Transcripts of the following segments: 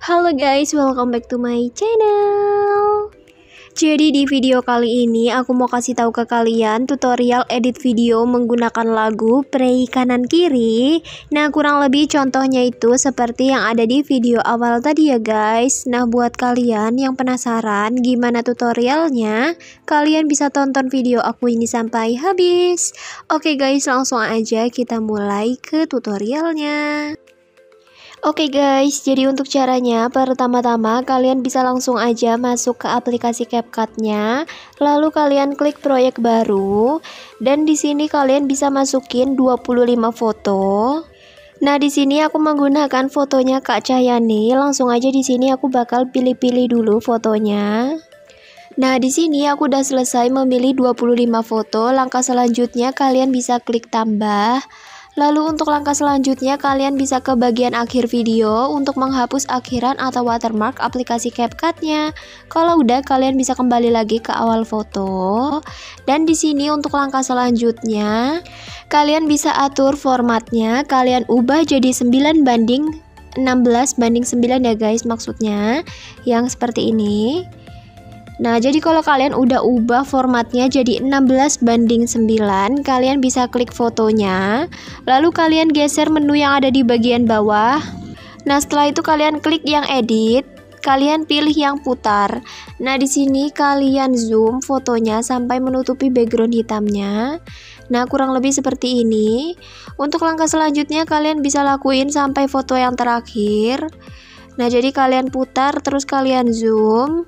Halo guys, welcome back to my channel. Jadi di video kali ini aku mau kasih tahu ke kalian tutorial edit video menggunakan lagu Pray kanan kiri. Nah, kurang lebih contohnya itu seperti yang ada di video awal tadi ya guys. Nah, buat kalian yang penasaran gimana tutorialnya, kalian bisa tonton video aku ini sampai habis. Oke guys, langsung aja kita mulai ke tutorialnya. Oke guys, jadi untuk caranya pertama-tama kalian bisa langsung aja masuk ke aplikasi CapCut-nya, lalu kalian klik proyek baru dan di sini kalian bisa masukin 25 foto. Nah, di sini aku menggunakan fotonya Kak Cahyani. Langsung aja di sini aku bakal pilih-pilih dulu fotonya. Nah, di sini aku udah selesai memilih 25 foto. Langkah selanjutnya kalian bisa klik tambah. Lalu untuk langkah selanjutnya kalian bisa ke bagian akhir video untuk menghapus akhiran atau watermark aplikasi CapCut-nya. Kalau udah kalian bisa kembali lagi ke awal foto. Dan di sini untuk langkah selanjutnya kalian bisa atur formatnya, kalian ubah jadi 9:16:9 ya guys, maksudnya yang seperti ini. Nah, jadi kalau kalian udah ubah formatnya jadi 16:9, kalian bisa klik fotonya, lalu kalian geser menu yang ada di bagian bawah. Nah, setelah itu kalian klik yang edit, kalian pilih yang putar. Nah, di sini kalian zoom fotonya sampai menutupi background hitamnya. Nah, kurang lebih seperti ini. Untuk langkah selanjutnya kalian bisa lakuin sampai foto yang terakhir. Nah, jadi kalian putar terus kalian zoom.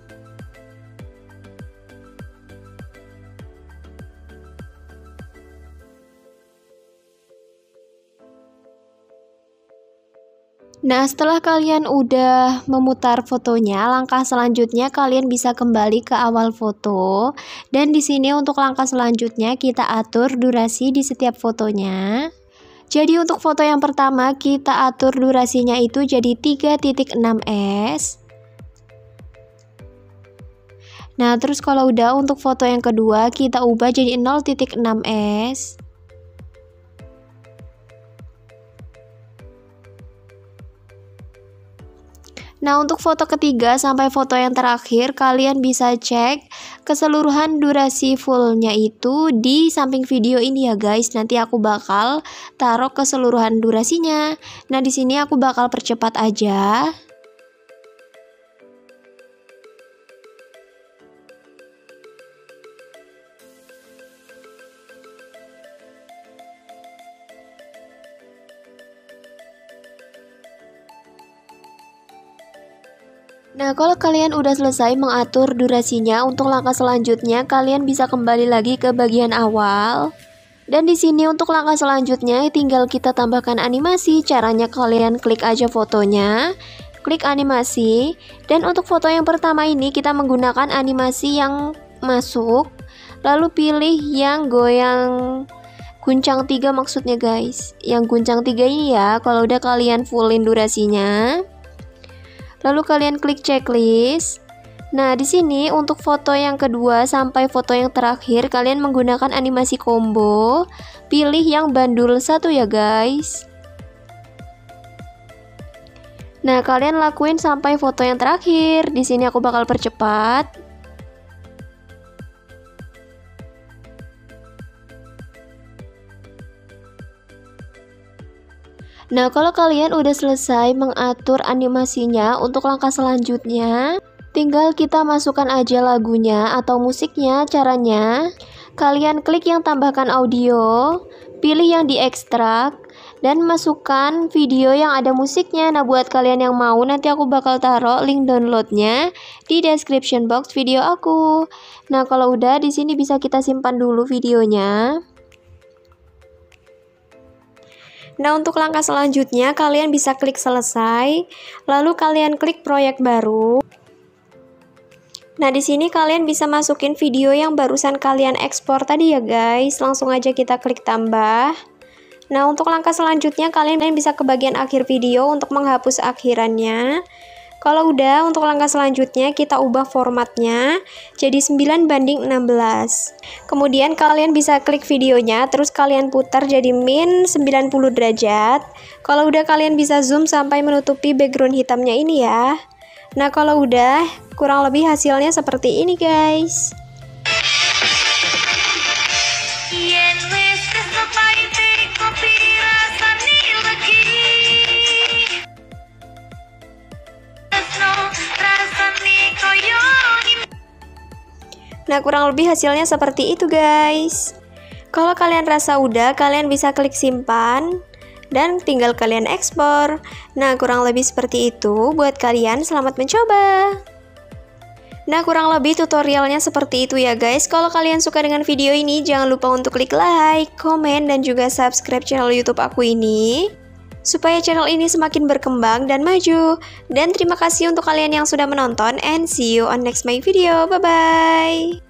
Nah, setelah kalian udah memutar fotonya, langkah selanjutnya kalian bisa kembali ke awal foto. Dan di sini untuk langkah selanjutnya kita atur durasi di setiap fotonya. Jadi untuk foto yang pertama kita atur durasinya itu jadi 3.6s. Nah, terus kalau udah untuk foto yang kedua kita ubah jadi 0.6s. Nah, untuk foto ketiga sampai foto yang terakhir kalian bisa cek keseluruhan durasi fullnya itu di samping video ini ya guys. Nanti aku bakal taruh keseluruhan durasinya. Nah, di sini aku bakal percepat aja. Nah, kalau kalian udah selesai mengatur durasinya, untuk langkah selanjutnya kalian bisa kembali lagi ke bagian awal. Dan di sini untuk langkah selanjutnya tinggal kita tambahkan animasi. Caranya kalian klik aja fotonya, klik animasi. Dan untuk foto yang pertama ini kita menggunakan animasi yang masuk. Lalu pilih yang goyang guncang 3 maksudnya guys. Yang guncang 3 ini ya, kalau udah kalian fullin durasinya. Lalu kalian klik checklist. Nah, di sini untuk foto yang kedua sampai foto yang terakhir kalian menggunakan animasi combo. Pilih yang bandul 1 ya guys. Nah, kalian lakuin sampai foto yang terakhir. Di sini aku bakal percepat. Nah, kalau kalian udah selesai mengatur animasinya, untuk langkah selanjutnya tinggal kita masukkan aja lagunya atau musiknya. Caranya kalian klik yang tambahkan audio, pilih yang diekstrak dan masukkan video yang ada musiknya. Nah, buat kalian yang mau nanti aku bakal taruh link downloadnya di description box video aku. Nah, kalau udah di sini bisa kita simpan dulu videonya. Nah, untuk langkah selanjutnya kalian bisa klik selesai, lalu kalian klik proyek baru. Nah, di sini kalian bisa masukin video yang barusan kalian ekspor tadi ya guys. Langsung aja kita klik tambah. Nah, untuk langkah selanjutnya kalian bisa ke bagian akhir video untuk menghapus akhirannya. Kalau udah, untuk langkah selanjutnya kita ubah formatnya jadi 9:16. Kemudian kalian bisa klik videonya, terus kalian putar jadi min 90 derajat. Kalau udah kalian bisa zoom sampai menutupi background hitamnya ini ya. Nah, kalau udah, kurang lebih hasilnya seperti ini, guys. Nah, kurang lebih hasilnya seperti itu, guys. Kalau kalian rasa udah, kalian bisa klik simpan dan tinggal kalian ekspor. Nah, kurang lebih seperti itu. Buat kalian, selamat mencoba. Nah, kurang lebih tutorialnya seperti itu ya, guys. Kalau kalian suka dengan video ini, jangan lupa untuk klik like, komen, dan juga subscribe channel YouTube aku ini, supaya channel ini semakin berkembang dan maju. Dan terima kasih untuk kalian yang sudah menonton, and see you on next my video. Bye-bye.